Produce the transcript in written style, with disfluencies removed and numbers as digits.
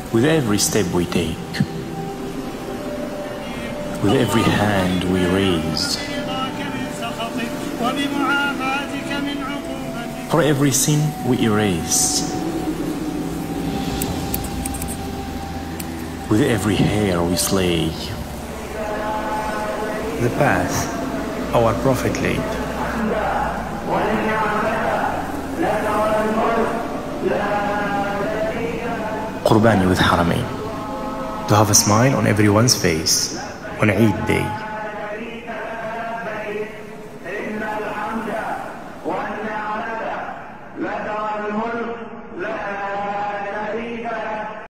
with every step we take, with every hand we raise, for every sin we erase, with every hair we slay, the path our Prophet laid. Qurbani with Haramain, to have a smile on everyone's face on Eid Day.